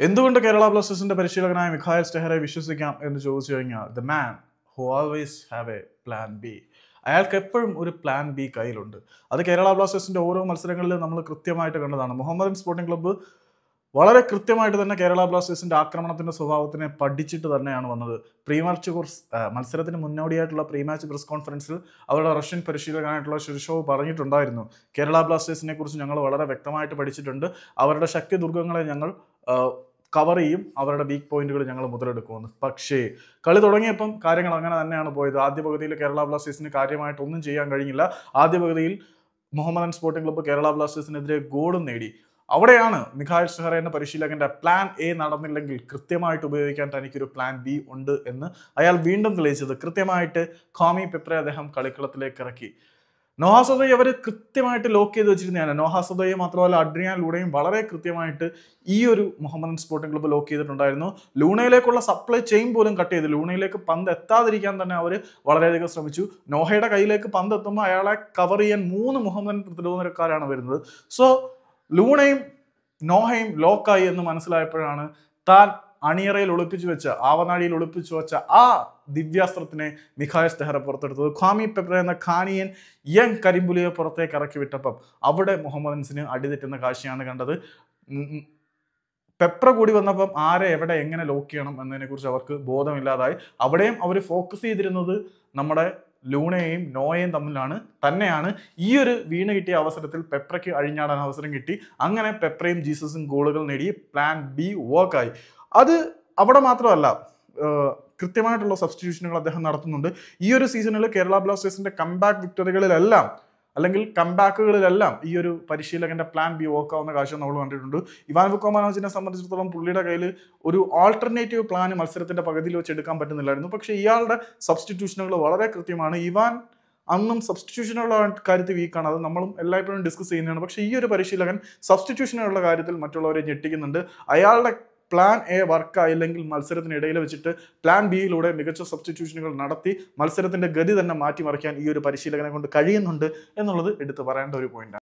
എന്തുകൊണ്ട് കേരള ബ്ലാസ്റ്റേഴ്സിന്റെ പരിശീലകനായ മിഖായൽ സ്റ്റെഹറെ വിശ്വസിക്കാം എന്ന് ചോദിച്ചു കഴിഞ്ഞാൽ the man who always have a plan B. അയാൾക്ക് എപ്പോഴും ഒരു പ്ലാൻ ബി കയ്യിലുണ്ട്. അത് കേരള ബ്ലാസ്റ്റേഴ്സിന്റെ ഓരോ മത്സരങ്ങളിലും നമ്മൾ കൃത്യമായിട്ട് കണ്ടതാണ്. മുഹമ്മദൻ സ്പോർട്ടിംഗ് ക്ലബ്ബ് വളരെ കൃത്യമായിട്ട് തന്നെ കേരള ബ്ലാസ്റ്റേഴ്സിന്റെ ആക്രമണത്തിന്റെ സ്വഭാവത്തിനെ പഠിച്ചിട്ട് തന്നെയാണ് വന്നത്. മത്സരത്തിന് മുന്നോടിയായിട്ടുള്ള പ്രീ മാച്ച് പ്രസ് കോൺഫറൻസിൽ അവരുടെ റഷ്യൻ പരിശീലകനായിട്ടുള്ള ഷിർഷോവ് പറഞ്ഞിട്ടുണ്ടായിരുന്നു, കേരള ബ്ലാസ്റ്റേഴ്സിനെ കുറിച്ച് ഞങ്ങൾ വളരെ വ്യക്തമായിട്ട് പഠിച്ചിട്ടുണ്ട്, അവരുടെ ശക്തി ദുർഗങ്ങളെ ഞങ്ങൾ കവർ ചെയ്യും, അവരുടെ വീക്ക് പോയിന്റുകൾ ഞങ്ങൾ മുതലെടുക്കുമെന്ന്. പക്ഷേ കളി തുടങ്ങിയപ്പം കാര്യങ്ങൾ അങ്ങനെ തന്നെയാണ് പോയത്. ആദ്യ പകുതിയിൽ കേരള ബ്ലാസ്റ്റേഴ്സിന് കാര്യമായിട്ടൊന്നും ചെയ്യാൻ കഴിഞ്ഞില്ല. ആദ്യ പകുതിയിൽ മുഹമ്മദൻ സ്പോർട്ടിംഗ് ക്ലബ്ബ് കേരള ബ്ലാസ്റ്റേഴ്സിനെതിരെ ഗോളും നേടി. അവിടെയാണ് മിഖായൽ സ്റ്റെഹറെ എന്ന പരിശീലകന്റെ പ്ലാൻ എ നടന്നില്ലെങ്കിൽ കൃത്യമായിട്ട് ഉപയോഗിക്കാൻ തനിക്കൊരു പ്ലാൻ ബി ഉണ്ട് എന്ന് അയാൾ വീണ്ടും തെളിയിച്ചത്. കൃത്യമായിട്ട് ഖാമി പെപ്രെ അദ്ദേഹം കളിക്കളത്തിലേക്ക് ഇറക്കി. നോഹ സദോയെ അവർ കൃത്യമായിട്ട് ലോക്ക് ചെയ്ത് വെച്ചിരുന്നതാണ്. നോഹ സദോയെ മാത്രമല്ല അഡ്രിയാൻ ലൂണയും വളരെ കൃത്യമായിട്ട് ഈ ഒരു മുഹമ്മദൻ സ്പോർട്ടിംഗ് ക്ലബ്ബ് ലോക്ക് ചെയ്തിട്ടുണ്ടായിരുന്നു. ലൂണയിലേക്കുള്ള സപ്ലൈ ചെയിൻ പോലും കട്ട് ചെയ്തു. ലൂണയിലേക്ക് പന്ത് എത്താതിരിക്കാൻ തന്നെ അവർ വളരെയധികം ശ്രമിച്ചു. നോഹയുടെ കയ്യിലേക്ക് പന്ത് എത്തുമ്പോൾ അയാളെ കവർ ചെയ്യാൻ 3 മുഹമ്മദൻ പ്രതിരോധക്കാരാണ് വരുന്നത്. സോ ലൂണയും നോഹയും ലോക്കായി എന്ന് മനസ്സിലായപ്പോഴാണ് താൻ അണിയറയിൽ ഒളിപ്പിച്ചു വെച്ച, ആവനാഴിയിൽ ഒളിപ്പിച്ചു വെച്ച ആ ദിവ്യാസ്ത്രത്തിനെ മിഖായൽ സ്റ്റെഹറെ പുറത്തെടുത്തത്. ഖാമി പെപ്രെ എന്ന ഖാനിയൻ യങ് കരിമ്പുലിയെ പുറത്തേക്ക് ഇറക്കി വിട്ടപ്പം അവിടെ മുഹമ്മദൻസിന് അടിതെറ്റുന്ന കാഴ്ചയാണ് കണ്ടത്. പെപ്ര കൂടി വന്നപ്പം ആരെ എവിടെ എങ്ങനെ ലോക്ക് ചെയ്യണം എന്നതിനെ കുറിച്ച് അവർക്ക് ബോധമില്ലാതായി. അവിടെയും അവർ ഫോക്കസ് ചെയ്തിരുന്നത് നമ്മുടെ ലൂണയെയും നോയയും തന്നെയാണ്. ഈ ഒരു വീണ് കിട്ടിയ അവസരത്തിൽ പെപ്രയ്ക്ക് അഴിഞ്ഞാടാൻ അവസരം കിട്ടി. അങ്ങനെ പെപ്രയും ജീസസും ഗോളുകൾ നേടി. പ്ലാൻ ബി വർക്കായി. അത് അവിടെ മാത്രമല്ല, കൃത്യമായിട്ടുള്ള സബ്സ്റ്റിറ്റ്യൂഷനുകൾ അദ്ദേഹം നടത്തുന്നുണ്ട്. ഈ ഒരു സീസണിൽ കേരള ബ്ലാസ്റ്റേഴ്സിന്റെ കംബാക്ക് വിക്ടറികളിലെല്ലാം അല്ലെങ്കിൽ കംബാക്കുകളിലെല്ലാം ഈ ഒരു പരിശീലകന്റെ പ്ലാൻ ബി വർക്കാവുന്ന കാഴ്ച നമ്മൾ കണ്ടിട്ടുണ്ട്. ഇവാൻ വുക്കോമാനോവിച്ചിനെ സംബന്ധിച്ചിടത്തോളം പുള്ളിയുടെ കയ്യിൽ ഒരു ആൾട്ടർനേറ്റീവ് പ്ലാൻ മത്സരത്തിന്റെ പകുതിയിൽ വെച്ച് എടുക്കാൻ പറ്റുന്നില്ലായിരുന്നു. പക്ഷേ ഇയാളുടെ സബ്സ്റ്റിറ്റ്യൂഷനുകൾ വളരെ കൃത്യമാണ്. ഇവാൻ അന്നും സബ്സ്റ്റിറ്റ്യൂഷനുള്ള കാര്യത്തിൽ വീക്കാണ്. അത് നമ്മളും എല്ലായ്പ്പോഴും ഡിസ്കസ് ചെയ്യുന്നതാണ്. പക്ഷേ ഈ ഒരു പരിശീലകൻ സബ്സ്റ്റിറ്റ്യൂഷനുള്ള കാര്യത്തിൽ മറ്റുള്ളവരെ ഞെട്ടിക്കുന്നുണ്ട്. അയാളുടെ പ്ലാൻ എ വർക്കായില്ലെങ്കിൽ മത്സരത്തിനിടയിൽ വെച്ചിട്ട് പ്ലാൻ ബിയിലൂടെ മികച്ച സബ്സ്റ്റിറ്റ്യൂഷനുകൾ നടത്തി മത്സരത്തിന്റെ ഗതി തന്നെ മാറ്റിമറിക്കാൻ ഈ ഒരു പരിശീലകനെ കൊണ്ട് കഴിയുന്നുണ്ട് എന്നുള്ളത് എടുത്തു പറയേണ്ട ഒരു പോയിന്റാണ്.